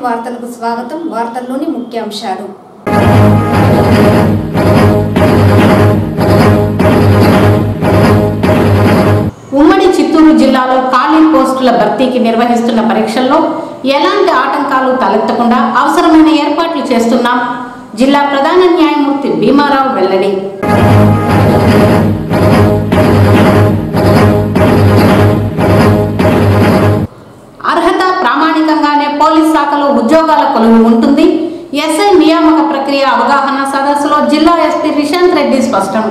వార్తలకు స్వాగతం. వార్తల్లోని ముఖ్యాంశాలు. ఉమ్మడి చిత్తూరు జిల్లాలో ఖాళీ పోస్టుల భర్తీకి నిర్వహిస్తున్న పరీక్షల్లో ఎలాంటి ఆటంకాలు తలెత్తకుండా అవసరమైన ఏర్పాట్లు చేస్తున్నాం. జిల్లా ప్రధాన న్యాయమూర్తి భీమారావు వెల్లడి. అర్హత ప్రామాణికంగానే పోలీస్ శాఖలో ఉద్యోగాల కొలువు ఉంటుంది. ఎస్ఐ నియామక ప్రక్రియ అవగాహన సదస్సులో జిల్లా ఎస్పీ రిశాంత్ రెడ్డి స్పష్టం.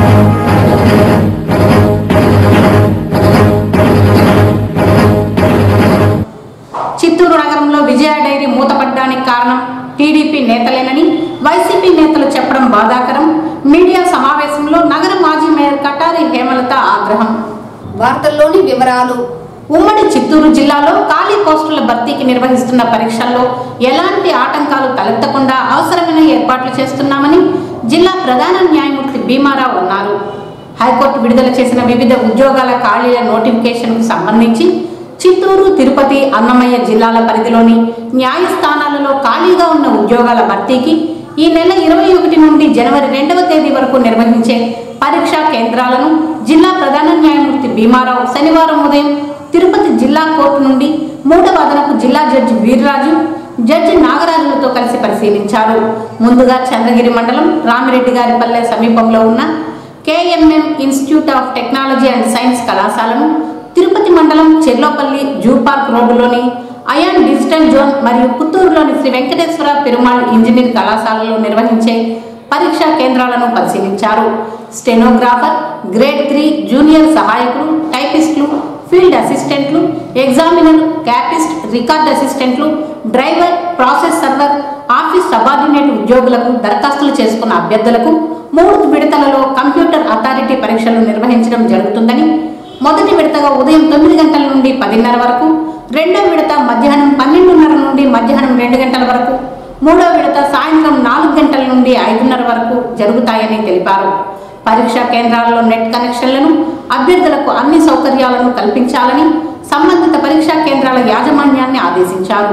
చిత్తూరు నగరంలో విజయ డైరీ మూతపడ్డానికి కారణం టీడీపీ నేతలేనని వైసీపీ నేతలు చెప్పడం బాధాకరం. మీడియా సమావేశంలో నగర మాజీ మేయర్ కటారి హేమలత ఆగ్రహం. వార్తల్లోని వివరాలు. ఉమ్మడి చిత్తూరు జిల్లాలో ఖాళీ పోస్టుల భర్తీకి నిర్వహిస్తున్న పరీక్షల్లో ఎలాంటి ఆటంకాలు తలెత్తకుండా అవసరమైన ఏర్పాట్లు చేస్తున్నామని జిల్లా ప్రధాన న్యాయమూర్తి భీమారావు అన్నారు. హైకోర్టు విడుదల చేసిన వివిధ ఉద్యోగాల ఖాళీల నోటిఫికేషన్కు సంబంధించి చిత్తూరు, తిరుపతి, అన్నమయ్య జిల్లాల పరిధిలోని న్యాయస్థానాలలో ఖాళీగా ఉన్న ఉద్యోగాల భర్తీకి ఈ నెల 21 నుండి జనవరి 2వ తేదీ వరకు నిర్వహించే పరీక్షా కేంద్రాలను జిల్లా ప్రధాన న్యాయమూర్తి భీమారావు శనివారం ఉదయం తిరుపతి జిల్లా కోర్టు నుండి 3వ అదనపు జిల్లా జడ్జి వీర్రాజు, జడ్జి నాగరాజులతో కలిసి పరిశీలించారు. ముందుగా చంద్రగిరి మండలం రామిరెడ్డిగారిపల్లె సమీపంలో ఉన్న KMM institute of technology and science కళాశాలను, తిరుపతి మండలం చెర్లోపల్లి జూ పార్క్ రోడ్డులోని అయాన్ డిజిటల్ జోన్ మరియు పుత్తూరులోని శ్రీ వెంకటేశ్వర పెరుమాళ్ ఇంజనీరింగ్ కళాశాలలో నిర్వహించే పరీక్షా కేంద్రాలను పరిశీలించారు. స్టెనోగ్రాఫర్, గ్రేడ్ 3 జూనియర్ సహాయకులు, టైపిస్టులు, ఫీల్డ్ అసిస్టెంట్లు, ఎగ్జామినర్, క్యాపిస్ట్, రికార్డ్ అసిస్టెంట్లు, driver, process server, office subordinate ఉద్యోగులకు దరఖాస్తులు చేసుకున్న అభ్యర్థులకు 3 విడతలలో కంప్యూటర్ అథారిటీ పరీక్షలు నిర్వహించడం జరుగుతుందని, మొదటి విడతగా ఉదయం 9 గంటల నుండి 10:30 వరకు, రెండవ విడత మధ్యాహ్నం 12:30 నుండి మధ్యాహ్నం 2 గంటల వరకు, మూడవ విడత సాయంత్రం 4 గంటల నుండి 5:30 వరకు జరుగుతాయని తెలిపారు. పరీక్షా కేంద్రాల్లో నెట్ కనెక్షన్లను, అభ్యర్థులకు అన్ని సౌకర్యాలను కల్పించాలని సంబంధిత పరీక్షా కేంద్రాల యాజమాన్యాన్ని ఆదేశించారు.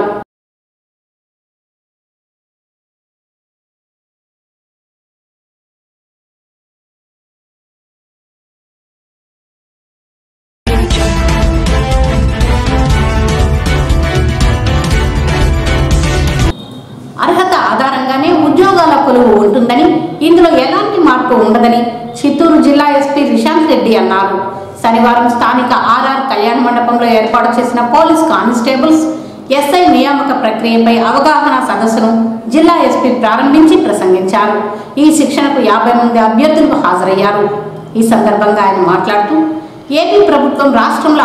అర్హత ఆధారంగానే ఉద్యోగాల కొలువు ఉంటుందని, ఇందులో ఎలాంటి మార్పు ఉండదని చిత్తూరు జిల్లా ఎస్పీ రిశాంత్ రెడ్డి అన్నారు. శనివారం స్థానిక RR కళ్యాణ మండపంలో ఏర్పాటు చేసిన పోలీస్ కానిస్టేబుల్స్ ఎస్ఐ నియామక ప్రక్రియపై అవగాహన సదస్సును జిల్లా ఎస్పీ ప్రారంభించి ప్రసంగించారు. ఈ శిక్షణకు 50 మంది అభ్యర్థులు హాజరయ్యారు. ఈ సందర్భంగా ఆయన మాట్లాడుతూ, ఏపీ ప్రభుత్వం రాష్ట్రంలో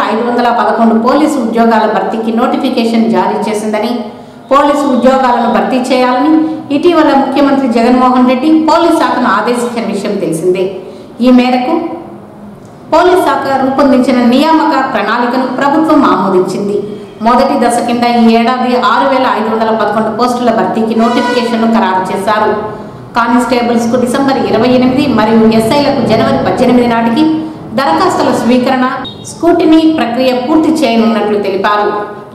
6,511 పోలీసు ఉద్యోగాల భర్తీకి నోటిఫికేషన్ జారీ చేసిందని, పోలీసు ఉద్యోగాలను భర్తీ చేయాలని ఇటీవల ముఖ్యమంత్రి జగన్మోహన్ రెడ్డి పోలీస్ శాఖను ఆదేశించిన విషయం తెలిసిందే. ఈ మేరకు పోలీస్ శాఖ రూపొందించిన నియామక ప్రణాళికను ప్రభుత్వం ఆమోదించింది. మొదటి దశ కింద ఈ ఏడాది 6,511 పోస్టుల భర్తీకి నోటిఫికేషన్ను ఖరారు చేశారు. కానిస్టేబుల్స్ కు డిసెంబర్ 28 మరియు ఎస్ఐలకు జనవరి 18 నాటికి దరఖాస్తుల స్వీకరణ, స్కూటినీ ప్రక్రియ పూర్తి చేయనున్నట్లు తెలిపారు.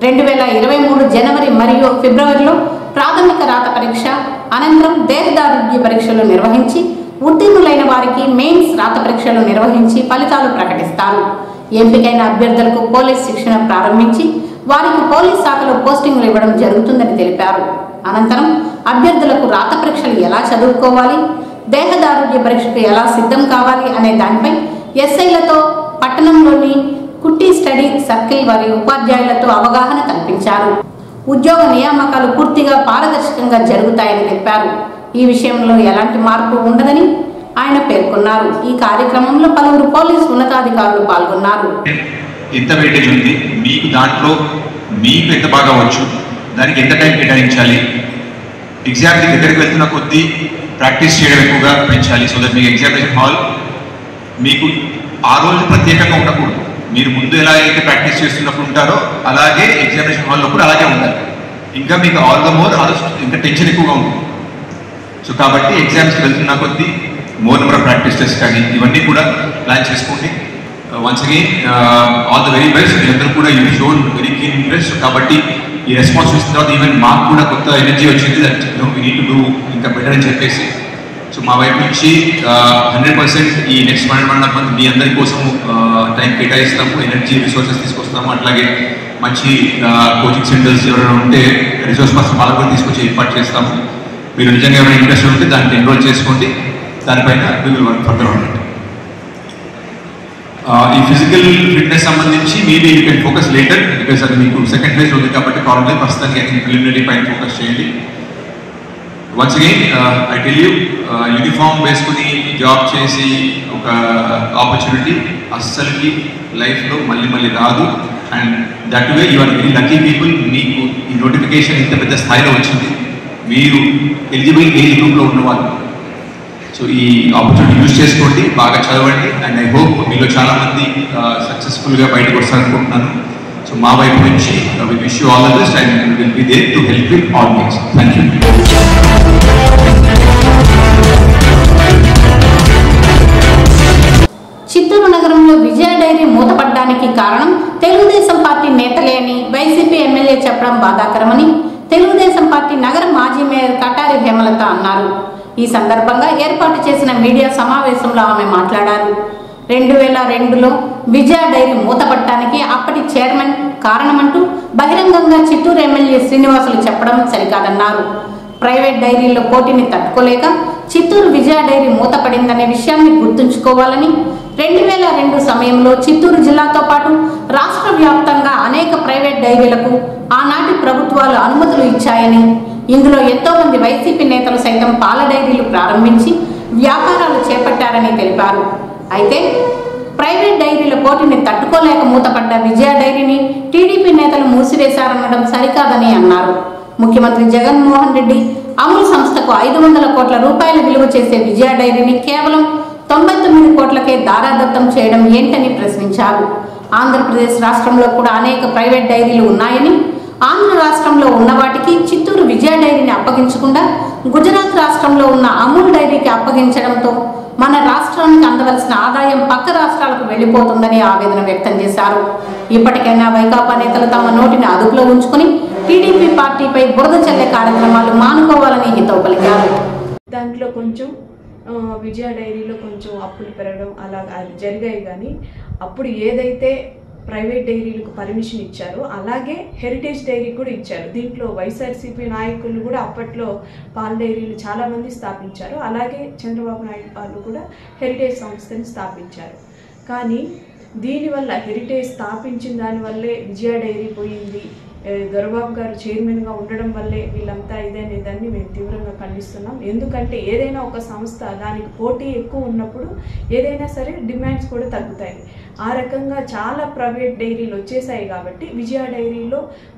2023 జనవరి మరియు ఫిబ్రవరిలో ప్రాథమిక రాత పరీక్ష, అనంతరం దేహదారుఢ్య పరీక్షలు నిర్వహించి ఉత్తీర్ణులైన వారికి మెయిన్స్ రాత పరీక్షలు నిర్వహించి ఫలితాలు ప్రకటిస్తారు. ఎంపికైన అభ్యర్థులకు పోలీస్ శిక్షణ ప్రారంభించి వారికి పోలీస్ శాఖలో పోస్టింగ్లు ఇవ్వడం జరుగుతుందని తెలిపారు. అనంతరం అభ్యర్థులకు రాత పరీక్షలు ఎలా చదువుకోవాలి, దేహదారుఢ్య పరీక్షకు ఎలా సిద్ధం కావాలి అనే దానిపై ఎస్ఐలతో పట్టణంలోని కుట్టి స్టడీ సర్కిల్ వారి ఉపాధ్యాయులతో అవగాహన కల్పించారు. ఉద్యోగ నియామకాలు పూర్తిగా పారదర్శకంగా జరుగుతాయని చెప్పారు. ఈ విషయంలో ఎలాంటి మార్పు ఉండదని ఆయన పేర్కొన్నారు. ఈ కార్యక్రమంలో పలువురు పోలీసు ఉన్నతాధికారులు పాల్గొన్నారు. ఎంత వెయిటేజ్ ఉంది మీకు, దాంట్లో మీకు ఎంత బాగా వచ్చు, దానికి ఎంత టైం కేటాయించాలి, ఎగ్జామ్ దగ్గరికి వెళ్తున్న కొద్దీ ప్రాక్టీస్ చేయడం ఎక్కువగా పెంచాలి. సో దట్ మీ ఎగ్జామినేషన్ హాల్ మీకు ఆ రోజు ప్రత్యేకంగా ఉండకూడదు. మీరు ముందు ఎలా అయితే ప్రాక్టీస్ చేస్తున్నప్పుడు ఉంటారో అలాగే ఎగ్జామినేషన్ హాల్లో కూడా అలాగే ఉండాలి. ఇంకా మీకు ఆల్ ద మోర్ ఇంకా టెన్షన్ ఎక్కువగా ఉంటుంది. సో కాబట్టి ఎగ్జామ్స్కి వెళ్తున్న కొద్దీ more number of practice test కానీ ఇవన్నీ కూడా ప్లాన్ చేసుకోండి. Once again all the very best. మీరందరూ కూడా you shown very keen interest. కాబట్టి ఈ రెస్పాన్స్ చూసిన తర్వాత ఈవెన్ మాకు కూడా కొత్త ఎనర్జీ వచ్చింది that we need to do ఇంకా బెటర్ అని చెప్పేసి. సో మా వైపు నుంచి 100% ఈ నెక్స్ట్ 1.5 months మీ అందరి కోసం టైం కేటాయిస్తాము, ఎనర్జీ రిసోర్సెస్ తీసుకొస్తాము. అట్లాగే మంచి కోచింగ్ సెంటర్స్ ఎవరైనా ఉంటే రిసోర్స్ పర్సన్ వాళ్ళకు కూడా తీసుకొచ్చి ఏర్పాటు చేస్తాము. మీరు నిజంగా ఏమైనా ఇంట్రెస్ట్ ఉంటే దానికి ఎన్రోల్ చేసుకోండి, దానిపైన we will work further on it. ఈ ఫిజికల్ ఫిట్నెస్ సంబంధించి maybe you can focus later, because అది మీకు సెకండ్ ఫేజ్ ఉంది కాబట్టి ప్రాబ్లం లేదు. ప్రస్తుతానికి అయితే ప్రిలిమినరీ పైన ఫోకస్ చేయండి. Once again I tell you, uniform వేసుకుని జాబ్ చేసి ఒక ఆపర్చునిటీ అస్సలకి లైఫ్లో మళ్ళీ రాదు. And that way you are very lucky people. మీకు ఈ నోటిఫికేషన్ ఇంత పెద్ద స్థాయిలో వచ్చింది, మీరు ఎలిజిబుల్ ఏజ్ గ్రూప్లో ఉన్నవాళ్ళు. సో ఈ ఆపర్చునిటీ యూజ్ చేసుకోండి, బాగా చదవండి. అండ్ ఐ హోప్ మీలో చాలామంది సక్సెస్ఫుల్గా బయటకు వస్తారనుకుంటున్నాను. సో మా వైపు నుంచి we wish you all the best and will be there to help with all means. Thank you. Chittoor నగరంలో విజయ డైరీ మూతపడడానికి కారణం తెలుగుదేశం పార్టీ నేతలే అని వైసీపీ ఎమ్మెల్యే చెప్పడం బాధాకరమని తెలుగుదేశం పార్టీ నగర మాజీ మేయర్ కటారి హేమలత అన్నారు. ఈ సందర్భంగా ఏర్పాటు చేసిన మీడియా సమావేశంలో ఆమె మాట్లాడారు. 2002లో విజయ డైరీ మూతపడటానికి అప్పటి చైర్మన్ కారణమంటూ బహిరంగంగా చిత్తూరు ఎమ్మెల్యే శ్రీనివాసులు చెప్పడం సరికాదన్నారు. ప్రైవేట్ డైరీల్లో పోటీని తట్టుకోలేక చిత్తూరు విజయ డైరీ మూతపడిందనే విషయాన్ని గుర్తుంచుకోవాలని 2002 సమయంలో చిత్తూరు జిల్లాతో పాటు రాష్ట్ర వ్యాప్తంగా అనేక ప్రైవేట్ డైరీలకు ఆనాటి ప్రభుత్వాలు అనుమతులు ఇచ్చాయని, ఇందులో ఎంతో మంది వైసీపీ నేతలు సైతం పాల డైరీలు ప్రారంభించి వ్యాపారాలు చేపట్టారని తెలిపారు. అయితే ప్రైవేట్ డైరీల పోటీని తట్టుకోలేక మూతపడ్డ విజయ డైరీని టీడీపీ నేతలు మూసివేశారనడం సరికాదని అన్నారు. ముఖ్యమంత్రి జగన్మోహన్ రెడ్డి అమూల్ సంస్థకు 500 కోట్ల రూపాయల విలువ చేసే విజయ డైరీని కేవలం 99 కోట్లకే దారాదత్తం చేయడం ఏంటని ప్రశ్నించారు. ఆంధ్రప్రదేశ్ రాష్ట్రంలో కూడా అనేక ప్రైవేట్ డైరీలు ఉన్నాయని, ఆంధ్ర రాష్ట్రంలో ఉన్న వాటికి చిత్తూరు విజయ డైరీని అప్పగించకుండా గుజరాత్ రాష్ట్రంలో ఉన్న అమూల్ డైరీకి అప్పగించడంతో మన రాష్ట్రానికి అందవలసిన ఆదాయం పక్క రాష్ట్రాలకు వెళ్లిపోతుందని ఆవేదన వ్యక్తం చేశారు. ఇప్పటికైనా వైకాపా నేతలు తమ నోటిని అదుపులో ఉంచుకుని టీడీపీ పార్టీపై బురద చల్లే కార్యక్రమాలు మానుకోవాలని హితవు పలికారు. దాంట్లో కొంచెం విజయ డైరీలో కొంచెం అప్పులు పెరగడం అలా జరిగాయి. కానీ అప్పుడు ఏదైతే ప్రైవేట్ డైరీలకు పర్మిషన్ ఇచ్చారో అలాగే హెరిటేజ్ డైరీ కూడా ఇచ్చారు. దీంట్లో వైఎస్ఆర్సీపీ నాయకులు కూడా అప్పట్లో పాల డైరీలు చాలామంది స్థాపించారు. అలాగే చంద్రబాబు నాయుడు వాళ్ళు కూడా హెరిటేజ్ సంస్థని స్థాపించారు. కానీ దీనివల్ల హెరిటేజ్ స్థాపించిన దానివల్లే విజయ డైరీ పోయింది, దొరబాబు గారు చైర్మన్గా ఉండడం వల్లే వీళ్ళంతా ఇదనేదాన్ని మేము తీవ్రంగా ఖండిస్తున్నాం. ఎందుకంటే ఏదైనా ఒక సంస్థ దానికి పోటీ ఎక్కువ ఉన్నప్పుడు ఏదైనా సరే డిమాండ్స్ కూడా తగ్గుతాయి. ఆ రకంగా చాలా ప్రైవేట్ డైరీలు వచ్చేసాయి కాబట్టి విజయ డైరీలో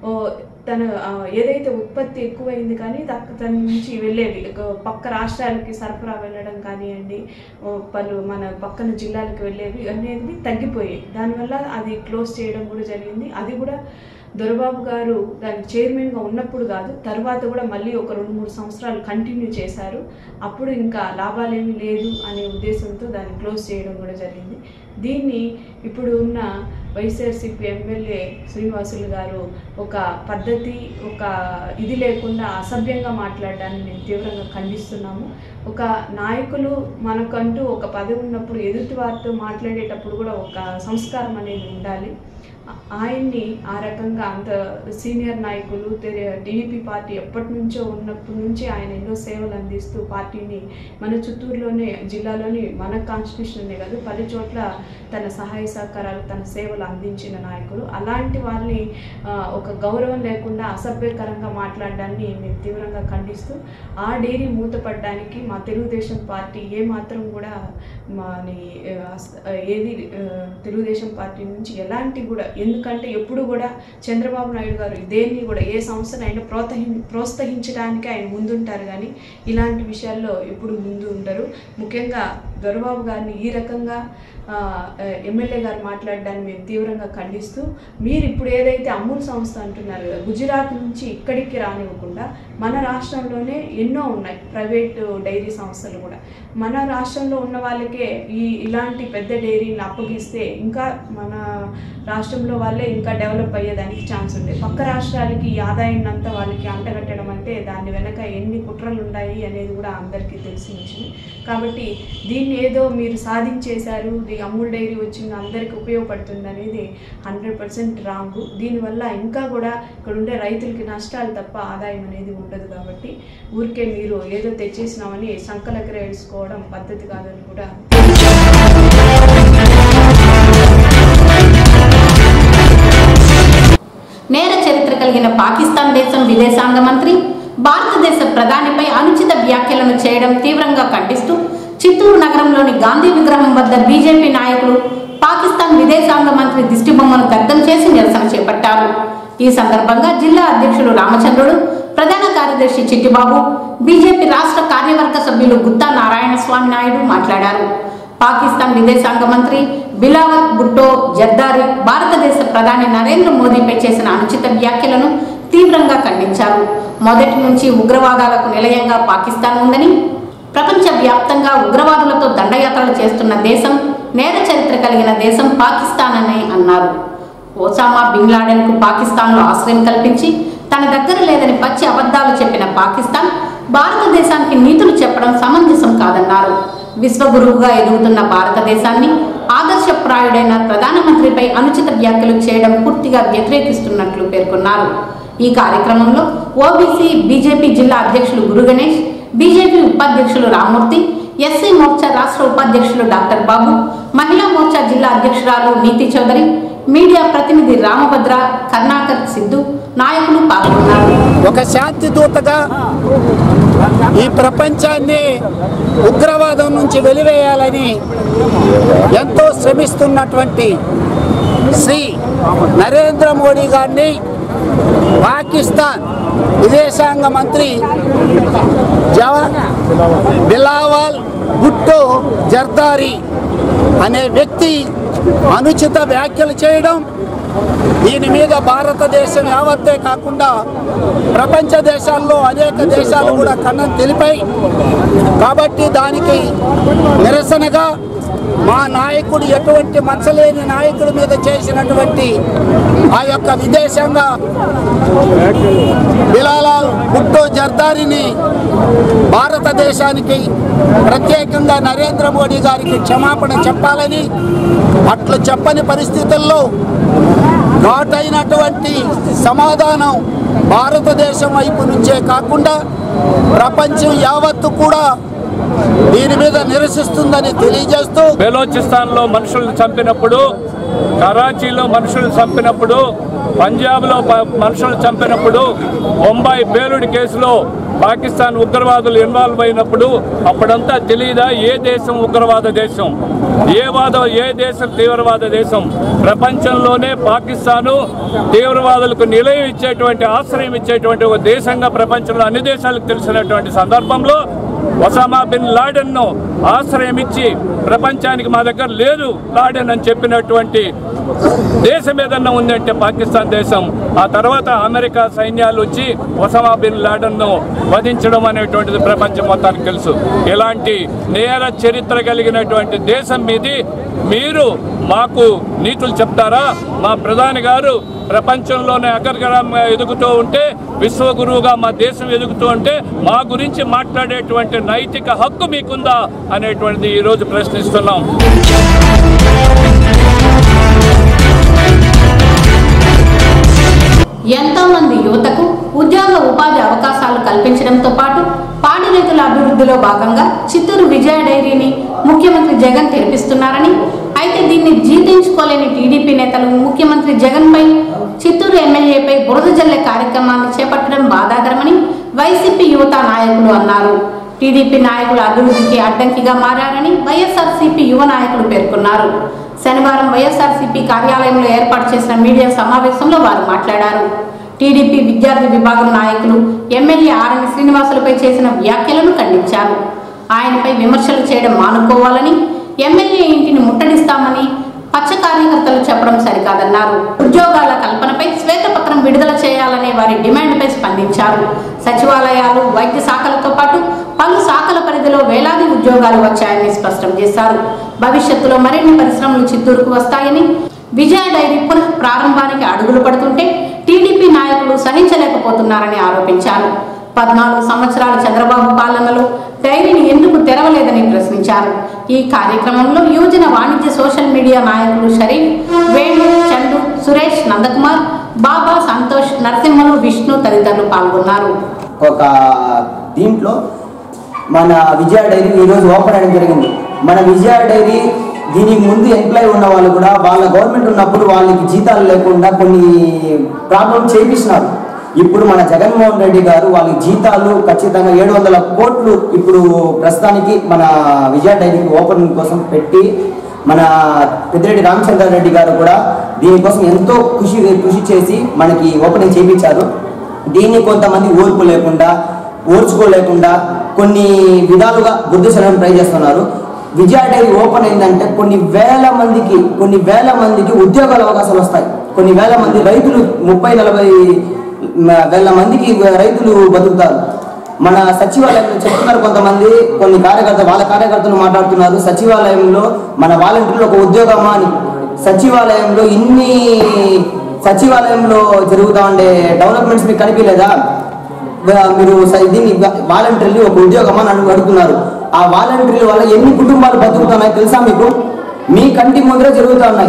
తన ఏదైతే ఉత్పత్తి ఎక్కువైంది కానీ తన నుంచి వెళ్ళేవి పక్క రాష్ట్రాలకి సరఫరా వెళ్ళడం కానివ్వండి, పలు మన పక్కన జిల్లాలకు వెళ్ళేవి అనేది తగ్గిపోయాయి. దానివల్ల అది క్లోజ్ చేయడం కూడా జరిగింది. అది కూడా దొరబాబు గారు దానికి చైర్మన్గా ఉన్నప్పుడు కాదు, తర్వాత కూడా మళ్ళీ ఒక 2-3 సంవత్సరాలు కంటిన్యూ చేశారు. అప్పుడు ఇంకా లాభాలేమీ లేదు అనే ఉద్దేశంతో దాన్ని క్లోజ్ చేయడం కూడా జరిగింది. దీన్ని ఇప్పుడు ఉన్న వైఎస్ఆర్సీపీ ఎమ్మెల్యే శ్రీనివాసులు గారు ఒక పద్ధతి ఒక ఇది లేకుండా అసభ్యంగా మాట్లాడడాన్ని మేము తీవ్రంగా ఖండిస్తున్నాము. ఒక నాయకులు మనకంటూ ఒక పదవి ఉన్నప్పుడు ఎదుటి వారితో మాట్లాడేటప్పుడు కూడా ఒక సంస్కారం అనేది ఉండాలి. ఆయన్ని ఆ రకంగా అంత సీనియర్ నాయకులు టీడీపీ పార్టీ ఎప్పటి నుంచో ఉన్నప్పటి నుంచి ఆయన ఎన్నో సేవలు అందిస్తూ పార్టీని మన చిత్తూరులోనే జిల్లాలోని మన కాన్స్టిట్యూషన్నే కాదు పలు చోట్ల తన సహాయ సహకారాలు తన సేవలు అందించిన నాయకులు. అలాంటి వాళ్ళని ఒక గౌరవం లేకుండా అసభ్యకరంగా మాట్లాడడాన్ని మేము తీవ్రంగా ఖండిస్తూ ఆ డైరీ మూతపడడానికి మా తెలుగుదేశం పార్టీ ఏమాత్రం కూడా ఏది తెలుగుదేశం పార్టీ నుంచి ఎలాంటి కూడా, ఎందుకంటే ఎప్పుడు కూడా చంద్రబాబు నాయుడు గారు దేన్ని కూడా ఏ సంస్థనైనా ప్రోత్సహించడానికి ఆయన ముందుంటారు కానీ ఇలాంటి విషయాల్లో ఎప్పుడు ముందు ఉండరు. ముఖ్యంగా దొరబాబు గారిని ఈ రకంగా ఎమ్మెల్యే గారు మాట్లాడడాన్ని మేము తీవ్రంగా ఖండిస్తూ, మీరు ఇప్పుడు ఏదైతే అమూల్ సంస్థ అంటున్నారు కదా, గుజరాత్ నుంచి ఇక్కడికి రానివ్వకుండా మన రాష్ట్రంలోనే ఎన్నో ఉన్నాయి ప్రైవేట్ డైరీ సంస్థలు కూడా. మన రాష్ట్రంలో ఉన్న వాళ్ళకే ఇలాంటి పెద్ద డైరీని అప్పగిస్తే ఇంకా మన రాష్ట్రం రాష్ట్రంలో వాళ్ళే ఇంకా డెవలప్ అయ్యేదానికి ఛాన్స్ ఉంది. పక్క రాష్ట్రాలకి ఈ ఆదాయాన్ని అంతా వాళ్ళకి అంటగట్టడం అంటే దాని వెనక ఎన్ని కుట్రలు ఉన్నాయి అనేది కూడా అందరికీ తెలిసిన విషయం. కాబట్టి దీన్ని ఏదో మీరు సాధించేశారు, అమూల్ డైరీ వచ్చింది అందరికీ ఉపయోగపడుతుంది అనేది 100% రాంగ్. దీనివల్ల ఇంకా కూడా ఇక్కడ ఉండే రైతులకి నష్టాలు తప్ప ఆదాయం అనేది ఉండదు. కాబట్టి ఊరికే మీరు ఏదో తెచ్చేసినామని సంకలకర వేసుకోవడం పద్ధతి కాదని కూడా నేర చరిత్ర కలిగిన పాకిస్తాన్ దేశం విదేశాంగ మంత్రి భారతదేశ ప్రధానిపై అనుచిత వ్యాఖ్యలను చేయడం తీవ్రంగా ఖండిస్తూ చిత్తూరు నగరంలోని గాంధీ విగ్రహం వద్ద బీజేపీ నాయకులు పాకిస్తాన్ విదేశాంగ మంత్రి దిష్టిబొమ్మను దగ్ధం చేసి నిరసన చేపట్టారు. ఈ సందర్భంగా జిల్లా అధ్యక్షులు రామచంద్రుడు, ప్రధాన కార్యదర్శి చిట్టిబాబు, బీజేపీ రాష్ట్ర కార్యవర్గ సభ్యులు గుత్తా నారాయణ స్వామి నాయుడు మాట్లాడారు. పాకిస్తాన్ విదేశాంగ మంత్రి బిలావత్ భుట్టో జర్దారి భారతదేశ ప్రధాని నరేంద్ర మోదీపై చేసిన అనుచిత వ్యాఖ్యలను తీవ్రంగా ఖండించారు. మొదటి నుంచి ఉగ్రవాదాలకు నిలయంగా పాకిస్తాన్ ఉందని, ప్రపంచ వ్యాప్తంగా ఉగ్రవాదులతో దండయాత్రలు చేస్తున్న దేశం, నేర చరిత్ర కలిగిన దేశం పాకిస్తాన్ అని అన్నారు. ఓసామా బిన్ లాడెన్ కు పాకిస్తాన్లో ఆశ్రయం కల్పించి తన దగ్గర లేదని పచ్చి అబద్ధాలు చెప్పిన పాకిస్తాన్ భారతదేశానికి నీతులు చెప్పడం సమంజసం కాదన్నారు. విశ్వగురువుగా ఎదుగుతున్న భారతదేశాన్ని ఆదర్శప్రాయుడైన ప్రధానమంత్రిపై అనుచిత వ్యాఖ్యలు చేయడం పూర్తిగా వ్యతిరేకిస్తున్నట్లు పేర్కొన్నారు. ఈ కార్యక్రమంలో ఓబీసీ బీజేపీ జిల్లా అధ్యక్షులు గురు గణేష్, బీజేపీ ఉపాధ్యక్షులు రామ్మూర్తి, ఎస్సీ మోర్చా రాష్ట్ర ఉపాధ్యక్షులు డాక్టర్ బాబు, మహిళా మోర్చా జిల్లా అధ్యక్షురాలు నీతి చౌదరి, మీడియా ప్రతినిధి రామభద్ర, కర్ణాకర్ సిద్ధు నాయకులు పాల్గొన్నారు. ఒక శాంతి దూతగా ఈ ప్రపంచాన్ని ఉగ్రవాదం నుంచి వెలివేయాలని ఎంతో శ్రమిస్తున్నటువంటి శ్రీ నరేంద్ర మోడీ గారిని పాకిస్తాన్ విదేశాంగ మంత్రి బిలావల్ భుట్టో జర్దారి అనే వ్యక్తి అనుచిత వ్యాఖ్యలు చేయడం, దీని మీద భారతదేశం యావత్తే కాకుండా ప్రపంచ దేశాల్లో అనేక దేశాలు కూడా ఖండన తెలిపాయి. కాబట్టి దానికి నిరసనగా మా నాయకుడు ఎటువంటి మచ్చలేని నాయకుడి మీద చేసినటువంటి ఆ యొక్క విదేశాంగ బిలావల్ భుట్టో జర్దారిని భారతదేశానికి ప్రత్యేకంగా నరేంద్ర మోడీ గారికి క్షమాపణ చెప్పాలని, అట్లు చెప్పని పరిస్థితుల్లో ఘాటైనటువంటి సమాధానం భారతదేశం వైపు నుంచే కాకుండా ప్రపంచం యావత్తు కూడా దీని మీద నిరసిస్తుందని తెలియజేస్తూ, బెలోచిస్తాన్లో మనుషులను చంపినప్పుడు, కరాచీలో మనుషులను చంపినప్పుడు, పంజాబ్లో మనుషులను చంపినప్పుడు, బొంబాయి పేలుడి కేసులో పాకిస్తాన్ ఉగ్రవాదులు ఇన్వాల్వ్ అయినప్పుడు అప్పుడంతా తెలియదా ఏ దేశం ఉగ్రవాద దేశం, ఏ దేశం తీవ్రవాద దేశం? ప్రపంచంలోనే పాకిస్తాను తీవ్రవాదులకు నిలయం ఇచ్చేటువంటి, ఆశ్రయం ఇచ్చేటువంటి ఒక దేశంగా ప్రపంచంలో అన్ని దేశాలకు తెలిసినటువంటి సందర్భంలో ఒసామా బిన్ లాడెన్ ను ఆశ్రయం ఇచ్చి ప్రపంచానికి మా దగ్గర లేదు లాడెన్ అని చెప్పినటువంటి దేశం ఏదన్నా ఉందంటే పాకిస్తాన్ దేశం. ఆ తర్వాత అమెరికా సైన్యాలు వచ్చి ఒసామా బిన్ లాడెన్ ను వధించడం అనేటువంటిది ప్రపంచం మొత్తానికి తెలుసు. ఇలాంటి నేర చరిత్ర కలిగినటువంటి దేశం మీది మీరు మాకు నీతులు చెప్తారా? మా ప్రధాని గారు ప్రపంచంలోనే అగ్రగామిగా ఎదుగుతూ ఉంటే, విశ్వగురువుగా మా దేశం ఎదుగుతూ ఉంటే మా గురించి మాట్లాడేటువంటి నైతిక హక్కు మీకుందా అనేటువంటిది ఈరోజు ప్రశ్నిస్తున్నాం. ఎంతో మంది యువతకు ఉద్యోగ ఉపాధి అవకాశాలు కల్పించడంతో పాటు పాడి రైతుల అభివృద్ధిలో భాగంగా చిత్తూరు విజయ డైరీని ముఖ్యమంత్రి జగన్ తెరిపిస్తున్నారని, అయితే దీన్ని జీర్ణించుకోలేని టీడీపీ నేతలు ముఖ్యమంత్రి జగన్ పై, చిత్తూరు ఎమ్మెల్యేపై బురద జల్లే కార్యక్రమాన్ని చేపట్టడం బాధాకరమని వైసీపీ యువత నాయకులు అన్నారు. టీడీపీ నాయకుల అభివృద్ధికి అడ్డంకిగా మారారని వైఎస్ఆర్సీపీ యువ నాయకులు పేర్కొన్నారు. శనివారం వైఎస్ఆర్సీపీ కార్యాలయంలో ఏర్పాటు చేసిన మీడియా సమావేశంలో వారు మాట్లాడారు. టీడీపీ విద్యార్థి విభాగం నాయకులు ఎమ్మెల్యే ఆర్ఎన్ శ్రీనివాసులపై చేసిన వ్యాఖ్యలను ఖండించారు. ఆయనపై విమర్శలు చేయడం మానుకోవాలని, ఎమ్మెల్యే ఇంటిని ముట్టడిస్తామని పచ్చ కార్యకర్తలు చెప్పడం సరికాదన్నారు. ఉద్యోగాల కల్పనపై శ్వేతపత్రం విడుదల చేయాలనే వారి డిమాండ్పై స్పందించారు. సచివాలయాలు, వైద్య శాఖలతో పాటు పలు శాఖల పరిధిలో వేలాది ఉద్యోగాలు వచ్చాయని స్పష్టం చేశారు. భవిష్యత్తులో మరిన్ని పరిశ్రమలు చిత్తూరుకు వస్తాయని, విజయ డైరీ పునః ప్రారంభానికి అడుగులు పడుతుంటే టీడీపీ నాయకులు సహించలేకపోతున్నారని ఆరోపించారు. 14 సంవత్సరాల చంద్రబాబు పాలనలో డైరీని ఎందుకు తెరవలేదని ప్రశ్నించారు. ఈ కార్యక్రమంలో యువజన వాణిజ్య సోషల్ మీడియా నాయకులు షరీఫ్, వేణు, చందు, సురేష్, నందకుమార్, బాబా, సంతోష్, నరసింహలు, విష్ణు తదితరులు పాల్గొన్నారు. ఒక దీంట్లో మన విజయ డైరీ ఈరోజు ఓపెన్ అయ్యడం జరిగింది. మన విజయ డైరీ దీనికి ముందు ఎంప్లాయ్ ఉన్న వాళ్ళు కూడా వాళ్ళ గవర్నమెంట్ ఉన్నప్పుడు వాళ్ళకి జీతాలు లేకుండా కొన్ని ప్రాబ్లమ్స్ చేయించినారు. ఇప్పుడు మన జగన్మోహన్ రెడ్డి గారు వాళ్ళకి జీతాలు ఖచ్చితంగా 700 కోట్లు ఇప్పుడు ప్రస్తుతానికి మన విజయ డైరీకి ఓపెనింగ్ కోసం పెట్టి మన పెద్దిరెడ్డి రామచంద్రారెడ్డి గారు కూడా దీనికోసం ఎంతో కృషి చేసి మనకి ఓపెనింగ్ చేయించారు. దీన్ని కొంతమంది ఓర్చుకోలేకుండా కొన్ని విధాలుగా బుద్ధి సెలవును ట్రై చేస్తున్నారు. విజయ డైరీ ఓపెన్ అయిందంటే కొన్ని వేల మందికి ఉద్యోగాల అవకాశాలు వస్తాయి. కొన్ని వేల మంది రైతులు 30-40 వేల మందికి రైతులు బతుకుతారు. మన సచివాలయంలో చెప్తున్నారు కొంతమంది, కొన్ని వాళ్ళ కార్యకర్తలు మాట్లాడుతున్నారు, సచివాలయంలో మన వాలంటీర్లు ఒక ఉద్యోగమా అని. సచివాలయంలో జరుగుతూ ఉండే డెవలప్మెంట్స్ మీకు కనిపించలేదా? మీరు దీన్ని వాలంటీర్లు ఒక ఉద్యోగమా అని అడుగుతున్నారు. ఆ వాలంటీర్ల వల్ల ఎన్ని కుటుంబాలు బతుకుతున్నాయి తెలుసా మీకు? మీ కంటి ముందరే జరుగుతూ ఉన్నాయి.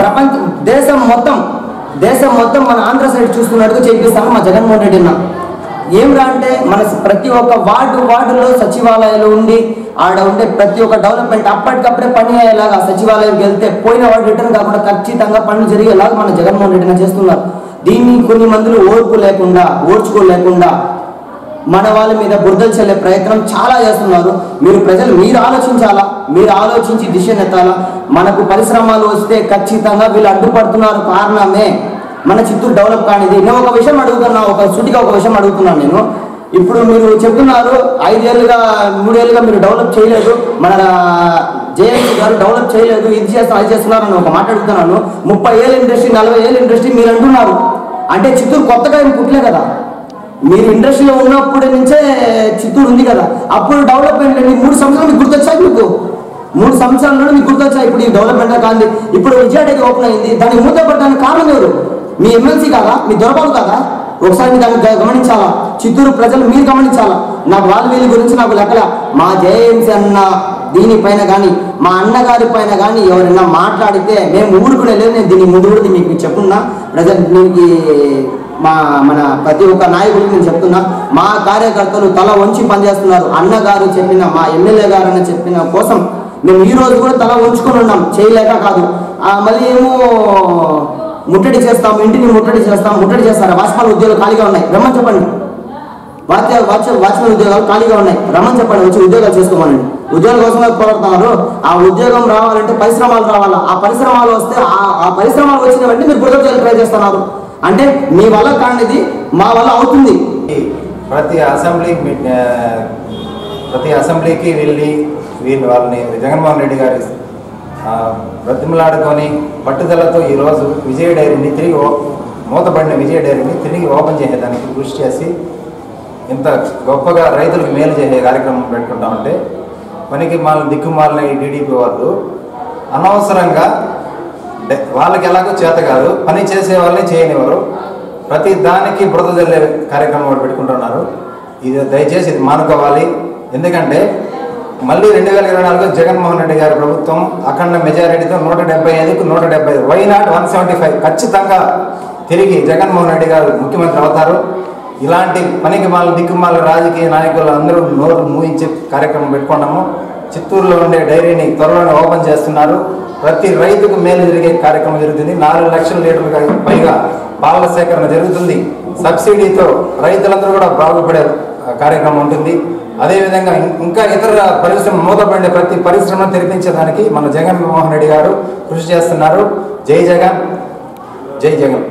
దేశం మొత్తం మన ఆంధ్ర సైడ్ చూస్తున్నట్టుగా చేపిస్తాము మా జగన్మోహన్ రెడ్డి అన్న. ఏమిరా అంటే మన ప్రతి ఒక్క వార్డులో సచివాలయాలు ఉండి ఆడ ఉండే ప్రతి ఒక్క డెవలప్మెంట్ అప్పటికప్పుడే పని అయ్యేలాగా సచివాలయంకి వెళ్తే పోయిన వాడు రిటర్న్ కాకుండా ఖచ్చితంగా పనులు జరిగేలాగా మన జగన్మోహన్ రెడ్డిని చేస్తున్నారు. దీన్ని కొన్ని మందులు ఓర్చుకోలేకుండా మన వాళ్ళ మీద బురదలు చల్లే ప్రయత్నం చాలా చేస్తున్నారు. మీరు ఆలోచించాలా, మీరు ఆలోచించి డిసిషన్ ఎత్తాలా. మనకు పరిశ్రమలు వస్తే ఖచ్చితంగా వీళ్ళు అడ్డుపడుతున్నారు. కారణమే మన చిత్తూరు డెవలప్ కానిది. నేను ఒక విషయం అడుగుతున్నా, ఒక విషయం అడుగుతున్నాను నేను. ఇప్పుడు మీరు చెప్తున్నారు 3 ఏళ్ళుగా మీరు డెవలప్ చేయలేదు, మన జేఎంసీ గారు డెవలప్ చేయలేదు, ఇది చేస్తున్నారు అని ఒక మాట అడుగుతున్నాను. 30 ఏళ్ళ ఇండస్ట్రీ, 40 ఏళ్ళ ఇండస్ట్రీ మీరు అంటున్నారు అంటే చిత్తూరు కొత్తగా ఏం పుట్టలే కదా. మీరు ఇండస్ట్రీలో ఉన్నప్పటి నుంచే చిత్తూరు ఉంది కదా. అప్పుడు డెవలప్మెంట్ 3 సంవత్సరాలు మీకు గుర్తొచ్చాయి. మీకు 3 సంవత్సరాల్లో మీకు గుర్తొచ్చాయి. ఇప్పుడు ఈ డెవలప్మెంట్ కాదు. ఇప్పుడు విజయ డైరీ ఓపెన్ అయింది, దానికి మూతపడడానికి కారణం ఎవరు? మీ ఎమ్మెల్సీ కాదా? మీ దొరబాబు కాదా? ఒకసారి మీరు దాన్ని గమనించాలా. చిత్తూరు ప్రజలు మీరు గమనించాలా. నాకు వీళ్ళ గురించి నాకు లెక్కల. మా జేఎంసీ అన్న దీనిపైన కానీ మా అన్నగారి పైన కానీ ఎవరైనా మాట్లాడితే మేము ఊరుకునే లేదు. నేను దీని ముందు కూడా మీకు చెప్పున్నా ప్రజలు, దీనికి మన ప్రతి ఒక్క నాయకుడికి నేను చెప్తున్నా, మా కార్యకర్తలు తల వంచి పనిచేస్తున్నారు. అన్నగారు చెప్పిన, మా ఎమ్మెల్యే గారు అని చెప్పిన కోసం మేము ఈ రోజు కూడా తల వంచుకొని ఉన్నాం, చేయలేక కాదు. మళ్ళీ ఏమో ముట్టడి చేస్తాం, ఇంటిని ముట్టడి చేస్తారా? వాచ్మెన్ ఉద్యోగాలు ఖాళీగా ఉన్నాయి, రమ్మని చెప్పండి. వాచ్మెన్ ఉద్యోగాలు ఖాళీగా ఉన్నాయి, రమ్మని చెప్పండి. వచ్చి ఉద్యోగాలు చేసుకోమనండి. ఉద్యోగాల కోసం పోరాడుతున్నారు. ఆ ఉద్యోగం రావాలంటే పరిశ్రమలు రావాలా. ఆ పరిశ్రమలు వస్తే ఆ పరిశ్రమలు వచ్చిన వెంటనే మీరు బురద చేయాలి ట్రై చేస్తున్నారు. అంటే మీ వల్ల కానిది మా వల్ల అవుతుంది. ప్రతి అసెంబ్లీకి వెళ్ళి వాళ్ళని జగన్మోహన్ రెడ్డి గారి బ్రతిమలాడుకొని పట్టుదలతో ఈరోజు విజయ డైరీని మూతపడిన విజయ డైరీని తిరిగి ఓపెన్ చేసేదానికి కృషి చేసి ఇంత గొప్పగా రైతులకు మేలు చేసే కార్యక్రమం పెట్టుకుంటామంటే పనికి దిక్కుమాలిన ఈ టీడీపీ వాళ్ళు అనవసరంగా వాళ్ళకి ఎలాగో చేత కాదు, పని చేసే వాళ్ళని చేయనివ్వరు, ప్రతి దానికి బురద జల్లే కార్యక్రమం పెట్టుకుంటున్నారు. ఇది దయచేసి ఇది మానుకోవాలి. ఎందుకంటే మళ్ళీ 2024 జగన్మోహన్ రెడ్డి గారి ప్రభుత్వం అఖండ మెజారిటీతో 175కు 175, వై నాట్ 175 ఖచ్చితంగా తిరిగి జగన్మోహన్ రెడ్డి గారు ముఖ్యమంత్రి అవుతారు. ఇలాంటి దిక్కుమాల రాజకీయ నాయకులు అందరూ నోరు మూయించే కార్యక్రమం పెట్టుకున్నాము. చిత్తూరులో ఉండే డైరీని త్వరలోనే ఓపెన్ చేస్తున్నారు. ప్రతి రైతుకు మేలు జరిగే కార్యక్రమం జరుగుతుంది. 4 లక్షల లీటర్లకు పైగా పాల సేకరణ జరుగుతుంది. సబ్సిడీతో రైతులందరూ కూడా బాగుపడే కార్యక్రమం ఉంటుంది. అదేవిధంగా ఇంకా ఇతర పరిశ్రమ మూతపడే ప్రతి పరిశ్రమను తెరిపించడానికి మన జగన్మోహన్ రెడ్డి గారు కృషి చేస్తున్నారు. జై జగన్, జై జగన్.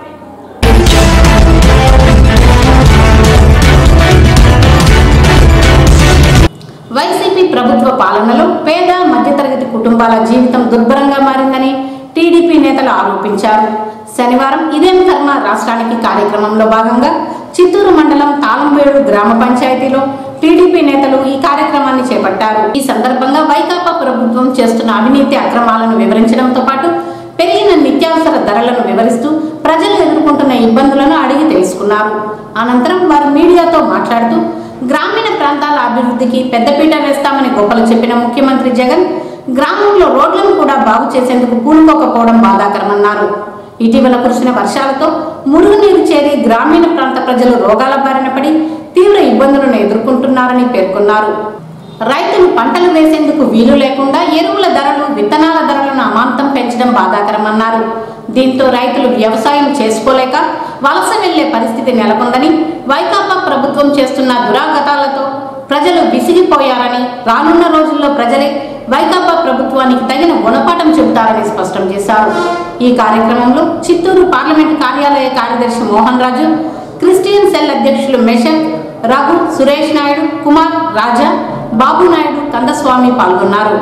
వైసీపీ ప్రభుత్వ పాలనలో పేద మధ్యతరగతి కుటుంబాల జీవితం దుర్భరంగా మారిందని టీడీపీ నేతలు ఆరోపించారు. శనివారం ఇదేం కర్మ రాష్ట్రానికి కార్యక్రమంలో భాగంగా చిత్తూరు మండలం తాళంబేడు గ్రామ పంచాయతీలో టీడీపీ నేతలు ఈ కార్యక్రమాన్ని చేపట్టారు. ఈ సందర్భంగా వైకాపా ప్రభుత్వం చేస్తున్న అవినీతి అక్రమాలను వివరించడంతో పాటు పెరిగిన నిత్యావసర ధరలను వివరిస్తూ ప్రజలు ఎదుర్కొంటున్న ఇబ్బందులను అడిగి తెలుసుకున్నారు. అనంతరం వారు మీడియాతో మాట్లాడుతూ గ్రామీణ ప్రాంతాల అభివృద్ధికి పెద్దపీట వేస్తామని గొప్పలు చెప్పిన ముఖ్యమంత్రి జగన్ గ్రామంలో రోడ్లను కూడా బాగు చేసేందుకు పూనుకోకపోవడం బాధాకరమన్నారు. ఇటీవల కురిసిన వర్షాలతో మురుగునీరు చేరి గ్రామీణ ప్రాంత ప్రజలు రోగాల బారిన పడి తీవ్ర ఇబ్బందులను ఎదుర్కొంటున్నారని పేర్కొన్నారు. రైతులు పంటలు వేసేందుకు వీలు లేకుండా ఎరువుల ధరలు, విత్తనాల ధరలను అమాంతం పెంచడం బాధాకరమన్నారు. దీంతో రైతులు వ్యవసాయం చేసుకోలేక వలస వెళ్లే పరిస్థితి నెలకొందని, వైకాపా ప్రభుత్వం చేస్తున్న దురాగతాలతో ప్రజలు విసిగిపోయారని, రానున్న రోజుల్లో ప్రజలే వైకాపా ప్రభుత్వానికి తగిన గుణపాఠం చెబుతారని స్పష్టం చేశారు. ఈ కార్యక్రమంలో చిత్తూరు పార్లమెంట్ కార్యాలయ కార్యదర్శి మోహన్ రాజు, క్రిస్టియన్ సెల్ అధ్యక్షులు మేషక్, రఘు, సురేష్ నాయుడు, కుమార్, రాజా, బాబు నాయుడు, కందస్వామి పాల్గొన్నారు.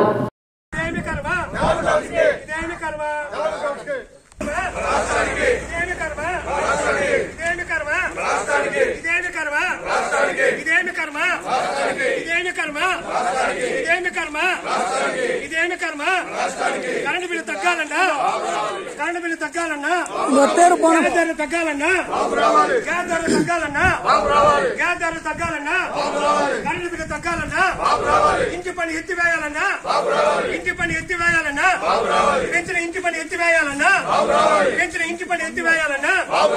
కరెంటు బిల్లు తగ్గాలన్నా, కరెంటు బిల్లు తగ్గాలన్నా, తగ్గాలన్నా, గ్యాస్ ధరలు తగ్గాలన్నా, గ్యాస్ ధరలు తగ్గాలన్నా, కరెంటు బిల్లు తగ్గాలన్నా, ఇంటి పని ఎత్తివేయాలన్నా, ఇంటి పని ఎత్తివేయాలన్నా, పెంచిన ఇంటి పని ఎత్తివేయాలన్నా, పెంచిన ఇంటి పని ఎత్తివేయాలన్నా.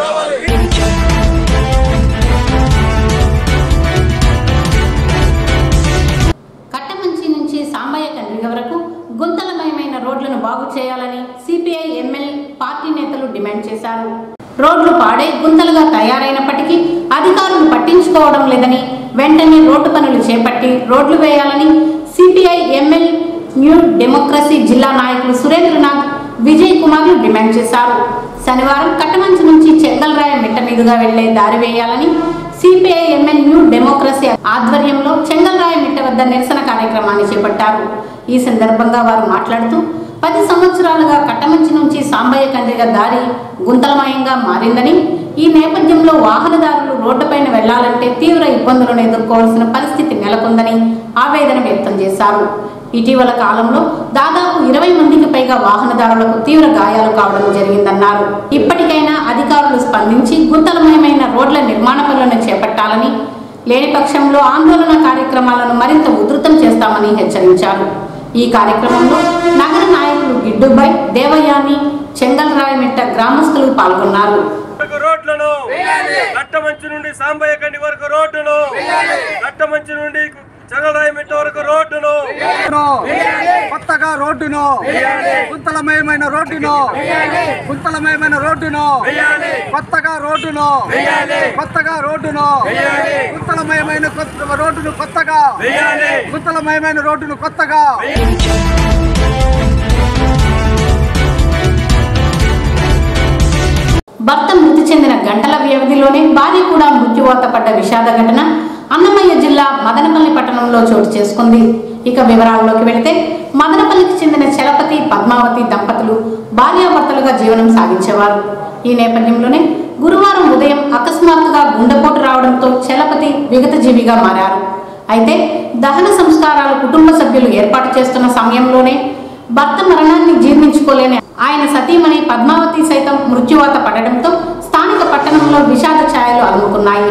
కట్టమంచి నుంచి సాంబయ్య కండ్రిగ వరకు గుంతలమయమైన రోడ్లను బాగు చేయాలని సిపిఐ ఎంఎల్ పార్టీ నేతలు డిమాండ్ చేశారు. రోడ్లు పాడే గుంతలుగా తయారైనప్పటికీ అధికారులు పట్టించుకోవడం లేదని, వెంటనే రోడ్డు పనులు చేపట్టి రోడ్లు వేయాలని సిపిఐ ఎంఎల్ న్యూ డెమోక్రసీ జిల్లా నాయకులు సురేంద్రనాథ్, విజయ్ కుమార్లు డిమాండ్ చేశారు. శనివారం కట్టమంచి నుంచి చెంగల్రాయ మిట్ట మీదుగా వెళ్లే దారి వేయాలని సిపిఐ ఎంఎల్ న్యూ డెమోక్రసీ ఆధ్వర్యంలో చెంగల్రాయ మిట్ట వద్ద నిరసన కార్యక్రమాన్ని చేపట్టారు. ఈ సందర్భంగా వారు మాట్లాడుతూ 10 సంవత్సరాలుగా కట్టమంచి నుంచి సాంబయ్య కండ్రిగ దారి గుంతలమయంగా మారిందని, ఈ నేపథ్యంలో వాహనదారులు రోడ్డుపైన వెళ్లాలంటే తీవ్ర ఇబ్బందులను ఎదుర్కోవాల్సిన పరిస్థితి నెలకొందని ఆవేదన వ్యక్తం చేశారు. ఇటీవల కాలంలో దాదాపు 20 మందికి పైగా వాహనదారులకు తీవ్ర గాయాలు కావడం జరిగిందన్నారు. ఇప్పటికైనా అధికారులు స్పందించి గుంతలమయమైన రోడ్ల నిర్మాణ పనులను చేపట్టాలని, లేని పక్షంలో ఆందోళన కార్యక్రమాలను మరింత ఉధృతం చేస్తామని హెచ్చరించారు. ఈ కార్యక్రమంలో నగర నాయకులు గిడ్డుబై, దేవయాని, చెంగల్రాయమిట్ట గ్రామస్తులు పాల్గొన్నారు. రోడ్లను కట్టమంచి నుండి సాంబయ్య కండి వరకు రోడ్డును, కట్టమంచి నుండి చెంగల్రాయమిట్ట వరకు రోడ్డును, కొత్తగా రోడ్డును, గుంతలమయమైన రోడ్డును, గుంతలమయమైన రోడ్డును, కొత్తగా రోడ్డును, కొత్తగా రోడ్డును, గుంతలమయమైన రోడ్డును కొత్తగా, గుంతలమయమైన రోడ్డును కొత్తగా. భర్త మృతి చెందిన గంటల వ్యవధిలోనే భార్య కూడా మృత్యువాత పడ్డ విషాద ఘటన అన్నమయ్య జిల్లా మదనపల్లి పట్టణంలో చోటు చేసుకుంది. ఇక వివరాల్లోకి వెళితే, మదనపల్లికి చెందిన చలపతి, పద్మావతి దంపతులు భార్యాభర్తలుగా జీవనం సాగించేవారు. ఈ నేపథ్యంలోనే గురువారం ఉదయం అకస్మాత్తుగా గుండెపోటు రావడంతో చలపతి విగతజీవిగా మారారు. అయితే దహన సంస్కారాలు కుటుంబ సభ్యులు ఏర్పాటు చేస్తున్న సమయంలోనే భర్త మరణాన్ని జీర్ణించుకోలేని ఆయన సతీమణి పద్మావతి సైతం మృత్యువాత పడడంతో స్థానిక పట్టణంలో విషాద ఛాయలు అలుముకున్నాయి.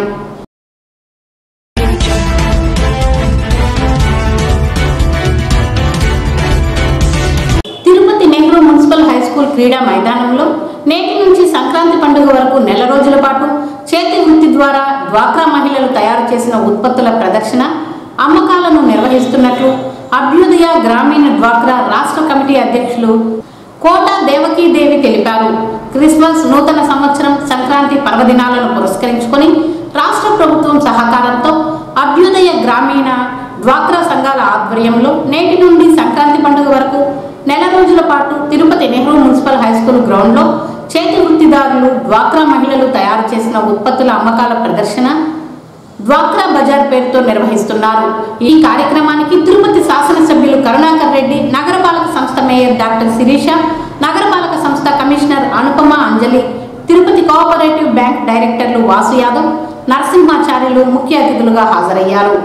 Tirupati Nehru municipal high school క్రీడా మైదానంలో నేటి నుంచి సంక్రాంతి పండుగ వరకు నెల రోజుల పాటు చేతి వృత్తి ద్వారా డ్వాక్రా మహిళలు తయారు చేసిన ఉత్పత్తుల ప్రదర్శన, అమ్మకాలను నిర్వహిస్తున్నట్లు అభ్యుదయ గ్రామీణ డ్వాక్రా రాష్ట్ర కమిటీ అధ్యక్షులు కోట దేవకీదేవి తెలిపారు. క్రిస్మస్, నూతన సంవత్సరం, సంక్రాంతి పర్వదినాలను పురస్కరించుకొని రాష్ట్ర ప్రభుత్వం సహకారంతో అభ్యుదయ గ్రామీణ డ్వాక్రా సంఘాల ఆధ్వర్యంలో నేటి నుండి సంక్రాంతి పండుగ వరకు నెల రోజుల పాటు Tirupati Nehru municipal high school గ్రౌండ్లో చేతి వృత్తిదారులు, డ్వాక్రా మహిళలు తయారు చేసిన ఉత్పత్తుల అమ్మకాల ప్రదర్శన డ్వాక్రా బజార్ పేరుతో నిర్వహిస్తున్నారు. ఈ కార్యక్రమానికి తిరుపతి శాసనసభ్యులు కరుణాకర్ రెడ్డి, నగరపాలక సంస్థ మేయర్ డాక్టర్ శిరీష, నగరపాలక సంస్థ commissioner Anupama Anjali, Tirupati cooperative bank డైరెక్టర్లు వాసు యాదవ్, నరసింహాచార్యులు ముఖ్య అతిథులుగా హాజరయ్యారు.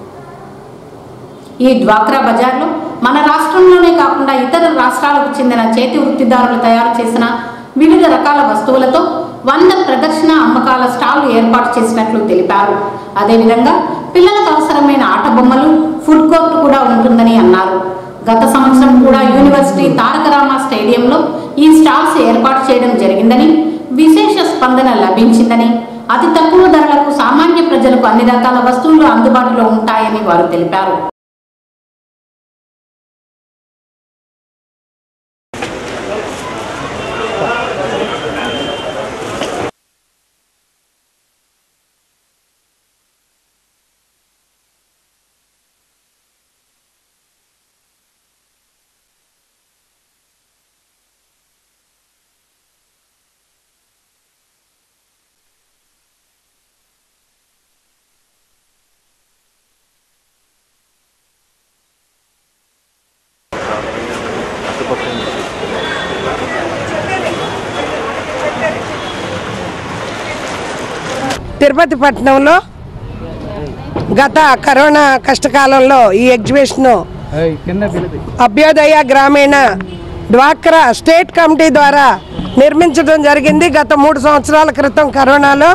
ఈ డ్వాక్రా బజార్లో మన రాష్ట్రంలోనే కాకుండా ఇతర రాష్ట్రాలకు చెందిన చేతి వృత్తిదారులు తయారు చేసిన వివిధ రకాల వస్తువులతో 100 ప్రదర్శన అమ్మకాల స్టాళ్లు ఏర్పాటు చేసినట్లు తెలిపారు. అదేవిధంగా పిల్లలకు అవసరమైన ఆట బొమ్మలు, ఫుడ్ కోర్టు కూడా ఉంటుందని అన్నారు. గత సంవత్సరం కూడా యూనివర్సిటీ తారక రామా స్టేడియంలో ఈ స్టాల్స్ ఏర్పాటు చేయడం జరిగిందని, విశేష స్పందన లభించిందని, అతి తక్కువ ధరలకు సామాన్య ప్రజలకు అన్ని రకాల వస్తువులు అందుబాటులో ఉంటాయని వారు తెలిపారు. తిరుపతి పట్టణంలో గత కరోనా కష్టకాలంలో ఈ ఎగ్జిబిషన్ అభ్యుదయ గ్రామీణ డ్వాక్రా స్టేట్ కమిటీ ద్వారా నిర్మించడం జరిగింది. గత 3 సంవత్సరాల క్రితం కరోనాలో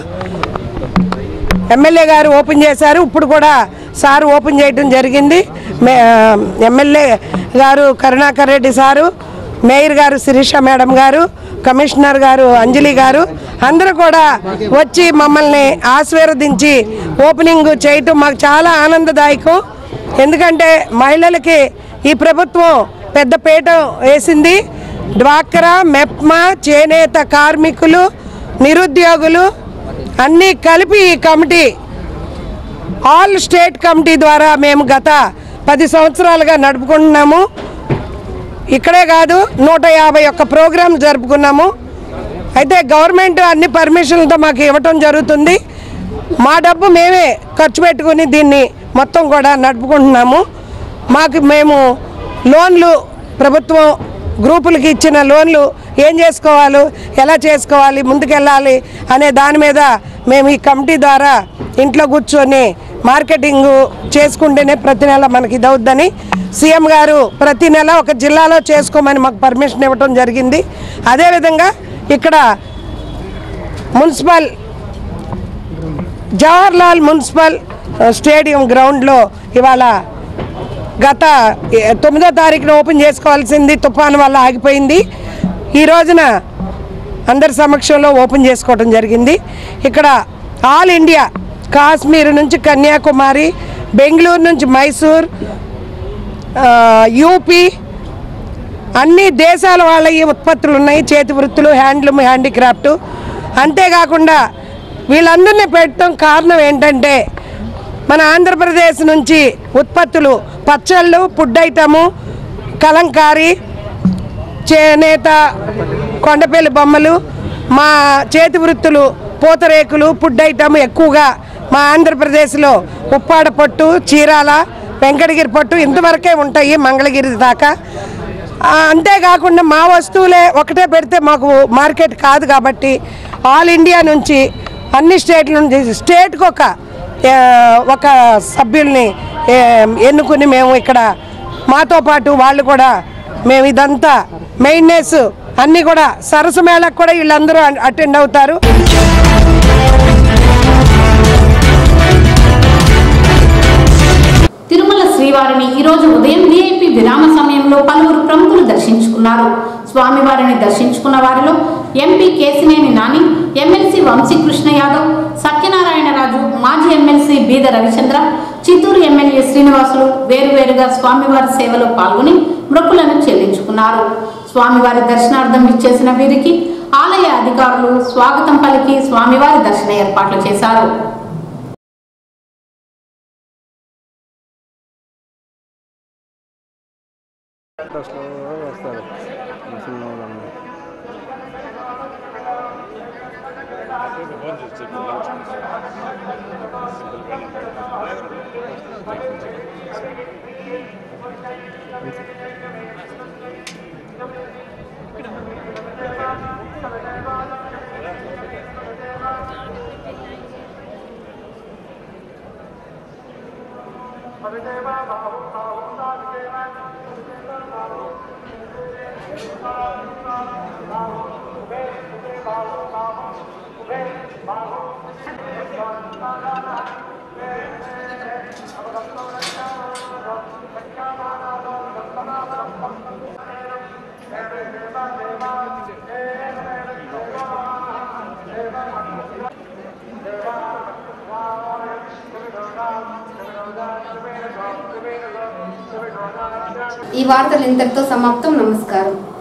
ఎమ్మెల్యే గారు ఓపెన్ చేశారు. ఇప్పుడు కూడా సారు ఓపెన్ చేయడం జరిగింది. ఎమ్మెల్యే గారు కరుణాకర్ రెడ్డి సారు, మేయర్ గారు శిరీష మేడం గారు, కమిషనర్ గారు అంజలి గారు అందరూ కూడా వచ్చి మమ్మల్ని ఆశీర్వదించి ఓపెనింగ్ చేయటం మాకు చాలా ఆనందదాయకం. ఎందుకంటే మహిళలకి ఈ ప్రభుత్వం పెద్ద పీట వేసింది. డ్వాక్రా, మెప్మా, చేనేత కార్మికులు, నిరుద్యోగులు అన్నీ కలిపి ఈ కమిటీ ఆల్ స్టేట్ కమిటీ ద్వారా మేము గత 10 సంవత్సరాలుగా నడుపుకుంటున్నాము. ఇక్కడే కాదు 151 ప్రోగ్రాం జరుపుకున్నాము. అయితే గవర్నమెంట్ అన్ని పర్మిషన్లతో మాకు ఇవ్వటం జరుగుతుంది. మా డబ్బు మేమే ఖర్చు పెట్టుకుని దీన్ని మొత్తం కూడా నడుపుకుంటున్నాము. మేము లోన్లు ప్రభుత్వం గ్రూపులకి ఇచ్చిన లోన్లు ఏం చేసుకోవాలి, ఎలా చేసుకోవాలి, ముందుకెళ్ళాలి అనే దాని మీద మేము ఈ కమిటీ ద్వారా ఇంట్లో కూర్చొని మార్కెటింగ్ చేసుకుంటేనే ప్రతి నెల మనకి ఇదవుద్దని సీఎం గారు ప్రతి నెల ఒక జిల్లాలో చేసుకోమని మాకు పర్మిషన్ ఇవ్వటం జరిగింది. అదేవిధంగా ఇక్కడ జవహర్లాల్ మున్సిపల్ స్టేడియం గ్రౌండ్లో ఇవాళ గత 9వ తారీఖున ఓపెన్ చేసుకోవాల్సింది తుఫాను వల్ల ఆగిపోయింది. ఈ రోజున అందరి సమక్షంలో ఓపెన్ చేసుకోవడం జరిగింది. ఇక్కడ ఆల్ ఇండియా కాశ్మీర్ నుంచి కన్యాకుమారి, బెంగళూరు నుంచి మైసూర్, యూపీ అన్ని దేశాల వాళ్ళ ఈ ఉత్పత్తులు ఉన్నాయి. చేతి వృత్తులు, హ్యాండ్లూమ్, హ్యాండీక్రాఫ్ట్. అంతేకాకుండా వీళ్ళందరినీ పెట్టడం కారణం ఏంటంటే మన ఆంధ్రప్రదేశ్ నుంచి ఉత్పత్తులు పచ్చళ్ళు, ఫుడ్ ఐటము, కలంకారీ, చేనేత, కొండపల్లి బొమ్మలు, మా చేతి వృత్తులు, పూతరేకులు, ఫుడ్ ఐటమ్ ఎక్కువగా మా ఆంధ్రప్రదేశ్లో ఉప్పాడ పట్టు, చీరాల, వెంకటగిరి పట్టు ఇంతవరకే ఉంటాయి, మంగళగిరి దాకా. అంతేకాకుండా మా వస్తువులే ఒకటే పెడితే మాకు మార్కెట్ కాదు కాబట్టి ఆల్ ఇండియా నుంచి అన్ని స్టేట్ల నుంచి స్టేట్కి ఒక సభ్యుల్ని ఎన్నుకుని మేము ఇక్కడ మాతో పాటు వాళ్ళు కూడా మేము ఇదంతా మెయిన్నెస్ అన్నీ కూడా సరస్సు మేళకు కూడా వీళ్ళందరూ అటెండ్ అవుతారు. తిరుమల శ్రీవారిని ఈరోజు ఉదయం వీఐపీ విరామ సమయంలో పలువురు ప్రముఖులు దర్శించుకున్నారు. స్వామివారిని దర్శించుకున్న వారిలో ఎంపీ కేసినేని నాని, ఎమ్మెల్సీ వంశీకృష్ణ యాదవ్, సత్యనారాయణరాజు, మాజీ ఎమ్మెల్సీ బీద రవిచంద్ర, చిత్తూరు ఎమ్మెల్యే శ్రీనివాసులు వేరువేరుగా స్వామివారి సేవలో పాల్గొని మొక్కులను చెల్లించుకున్నారు. స్వామివారి దర్శనార్థం ఇచ్చేసిన వీరికి ఆలయ అధికారులు స్వాగతం పలికి స్వామివారి దర్శన ఏర్పాట్లు చేశారు. ఈ వార్తలు ఇంతటితో సమాప్తం. నమస్కారం.